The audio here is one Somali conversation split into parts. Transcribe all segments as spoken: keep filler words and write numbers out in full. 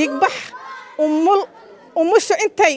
dhiigbax umul umushu intay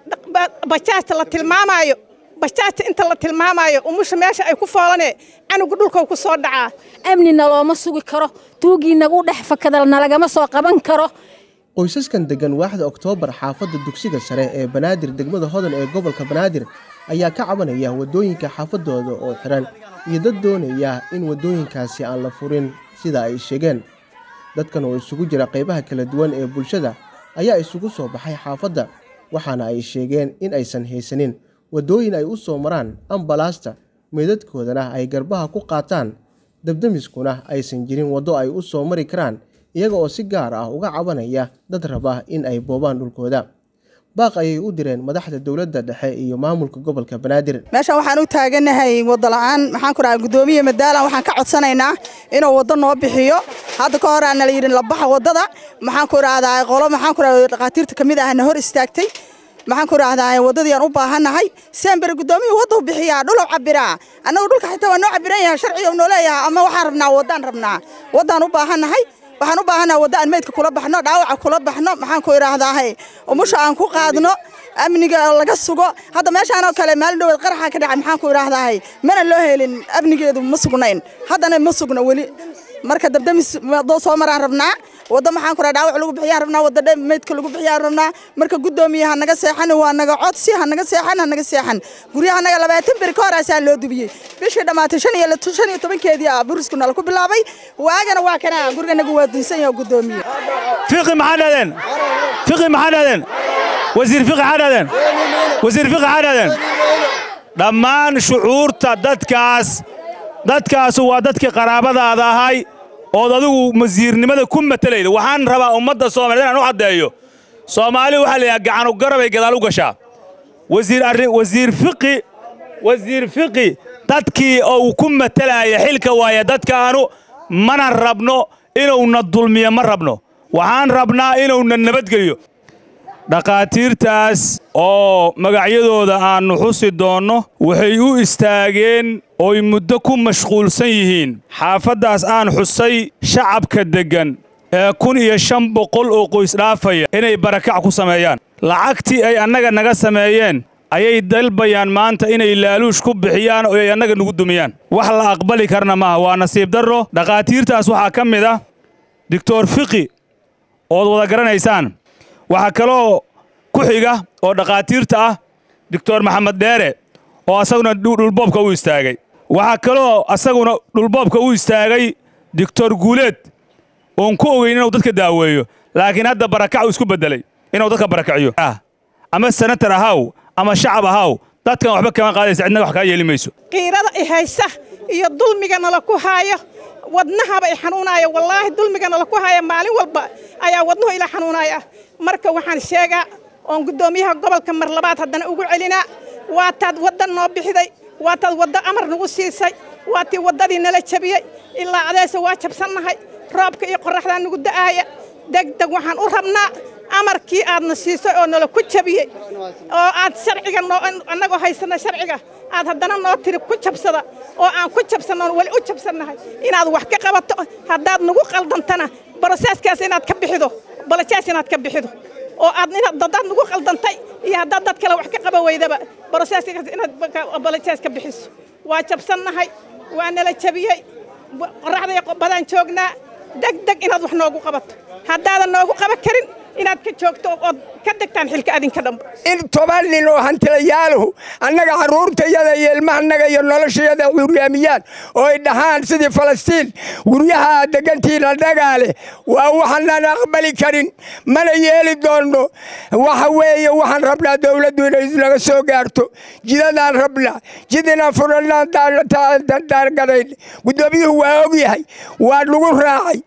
bajaajta la tilmaamayo bajaajta inta la tilmaamayo umusha meesha ay ku foolanee canuga dhulka ku soo dhacaa amnina looma sugi karo tuugii nagu dhex fakadalna lagama soo qaban karo qoysaskan degan waaxda Oktoobar xaafadda dugsiga sare ee Banaadir degmada Hodan ee gobolka Banaadir ayaa ka cabanaya wadooyinka xaafadooda oo xiran iyo dad doonaya in wadooyinkaasi aan la furin sida ay sheegeen dadkan oo isugu jira qaybaha kala duwan ee bulshada ayaa isugu soo baxay xaafadda waxaana ay sheegeen in aysan haysanin wadooyin ay u soo maraan ambalaasta meedadkoodana ay garbaha ku qaataan dabdamiskuna aysan jirin wado ay u soo mari karaan iyaga oo si gaar ah uga cabanaya dad raba in ay boobaan dhulkooda baaq ayay u direen madaxda dawladda dhexe iyo maamulka gobolka Banaadir meesha waxaan u taaganahay wada la'aan maxaan ku raacay gudoomiye madaalan waxaan ka codsanaynaa inuu wado noo bixiyo hadda ka hor aan la yiri la baxa wadada maxaan ku raacay qolo maxaan ku raacay dhaqaatiirta kamid ah hor istaagtay maxaan ku raacay wadadii aan u baahanahay sember gudoomiye wado bixiya dhul cabira anagu dhulka xitaa waa noo cabiran yahay sharciga noo leeyahay ama waxaan rabnaa wadaan rabnaa wadaan u baahanahay waxaan u baahanaa wada aan meedka kula baxno dhaawaca kula baxno maxaan ku iraahdaa umusha aan ku qaadno amniga laga sugo hadda meeshaan oo kale maalin dhow qaraxa ka dhacay maxaan ku iraahdaa mana loo helin amnigeedu ma sugnayn haddana ma sugna wali marka dabdamis doo soo maraan rabnaa wada maxaan ku raadhaa dhaawac lagu bixiyaa rabnaa wada meedka lagu bixiyaa rabnaa marka gudoomiyaha naga seexan waa naga codsi ha naga seexan ha naga seexan guriyaha naga labaatan bir ka hor aasaan loo dubiyay bishii dhamaatay shan iyo toban keedii ah burisku nala ku bilaabay waagana waa kana guriga naga waa diinsan yahay gudoomiye fiqi maxaadeen fiqi maxaadeen wasiir fiqi maxaadeen wasiir fiqi maxaadeen dhammaan shucuurta dadkaas dadkaas waa dadkii qaraabadaada ahay oo adigu wasiirnimada ku matalayda waxaan rabaa ummadda Soomaaliyeed inaan u cadeeyo Soomaali waxa la gacan u garabay gadaal u gashaa wasiir arrin wasiir fiqi wasiir fiqi dadkii oo ku matalaya xilka waaya dadkaanu mana rabno inuu na dulmiyo ma rabno waxaan rabnaa inuu na nabadgeliyo dhaqaatiirtaas oo magacyadooda aanu xusi doono waxay u istaageen oo muddo ku mashquulsan yihiin xaafadaas aan xusay shacabka degan ee kun iyo shan boqol oo qoys dhaafaya inay barakac ku sameeyaan lacagtii ay annaga naga sameeyeen ayay dalbayaan maanta inay laaluush ku bixiyaan oo ay annaga nagu dumiyaan wax la aqbali karna maaha waa nasiib darro dhaqaatiirtaas waxaa ka mid ah doctor fiqi oo wada garanaysaan waxa kaloo ku xiga oo dhaqaatiirta ah doctor maxamed dheere oo asaguna dhulboobka u istaagay waxa kaloo asaguna dhulboobka u istaagay doctor guuleed oo ku ogeyn inuu dadka daaweeyo laakiin hadda barakac isku bedelay inuu dadka barakaciyo ama senator ahaw ama shacab ahaw dadkan waxba kama qaadaysa cidna wax ka yeelimayso qiirada ay haysa iyo dulmiga nala ku haayo wadnaha bay xanuunaya wallahi dulmiga nala ku haayo maalin walba ayaa wadnuhu ila xanuunaya marka waxaan sheegaa oo gudoomiyaha gobolka mar labaad haddana ugu celina waa tad wadan noo bixiday waa tad wada amar nagu siisay waa tii wadadii nala jabiyay ilaa adeesa waa jabsanahay roobka iyo qorraxda nagu da'aya degdeg waxaan u rabnaa amarkii aadna siisay oo nala ku jabiyay oo aad sharciga annagoo haysana sharciga aad haddana noo tiri ku jabsada oo aan ku jabsano wali u jabsanahay inaad wax ka qabato haddaad nagu qaldantana boroseeskaas inaad ka bixido balajaas inaad ka bixido oo aad dadaad nagu qaldantay iyo haddaad dad kale wax ka qaba weydaba boroseeskaas inaad balajaas ka bixiso waa jabsanahay waa nala jabiyey qorraxda badan joognaa degdeg inaad wax noogu qabato haddaadan noogu qaban karin inaad ka joogto oo ka degtaan xilka adinka dhanba in toban nin oo hantilayaaluhu annaga carruurtayada iyo ilmahanaga iyo noloshayada curyaamiyaan oo ay dhahaan sidii falastiin guryaha degantiina dhagaale waa waxaan aqbali karin mana yeeli doono waxa weeye waxaan rabnaa dawladdu inay naga soo gaarto jidadaan rabnaa jidina furanaan daargadayn gudoomiyuhu waa ogyahay waa lagu raacay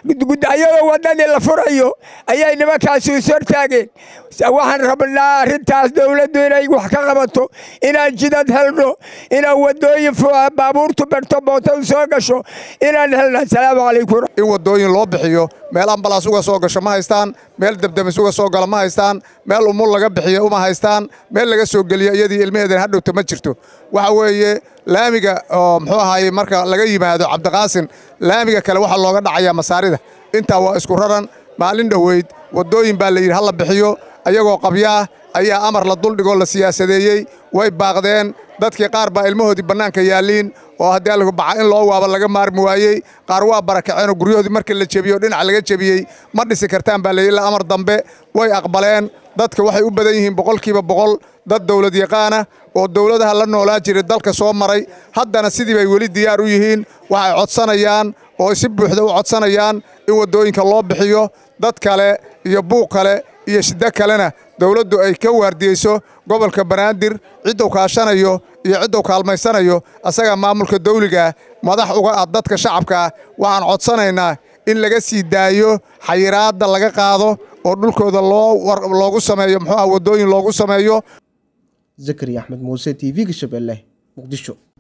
ayadoo wadadii la furayo ayay nimankaasi soo taageen waxaan rabnaa arintaas dawladdu inay wax ka qabato inaan jidad helno inaan wadooyin baabuurtu barto mooto soo gasho inaan helno assalaamu calaykum in wadooyin loo bixiyo meel ambalaas uga soo gasho ma haystaan meel dabdamis uga soo gala ma haystaan meel umul laga bixiyo uma haystaan meel laga soo geliyo iyadii ilmaheedan hadhowta ma jirto waxa weeye laamiga oo muxuu ahaayey marka laga yimaado cabdiqaasin laamiga kale waxa looga dhacayaa masaarida intaa waa isku raran maalin dhaweyd waddooyin baa la yidhi hala bixiyo ayagoo qabyaa ayaa amar la duldhigoo la siyaasadeeyey way baaqdeen dadkii qaar baa ilmahoodii bannaanka yaalliin oo haddii alligu baca in loo waaba laga maarmi waayey qaar waa barakaceenoo guryahoodii markii la jebiyo dhinac laga jebiyey ma dhisi kartaan baa layidhi ilaa amar dambe way aqbaleen dadka waxay u badan yihiin boqolkiiba boqol dad dawlad yaqaana oo dawladaha la noolaa jiray dalka soo maray haddana sidii bay weli diyaar u yihiin waxay codsanayaan oo si buuxda u codsanayaan in waddooyinka loo bixiyo dad kale iyo buuq kale iyo shiddo kalena dawladdu ay ka waardiyeyso gobolka banaadir cidduu kaashanayo iyo cidduu kaalmaysanayo asaga maamulka dawliga madax uga ah dadka shacabka waxaan codsanaynaa in laga sii daayo xayiraadda laga qaado oo dhulkooda loogu sameeyo muxuu ah waddooyin loogu sameeyo zakariya axmed muuse t v-ga shabeelle muqdisho.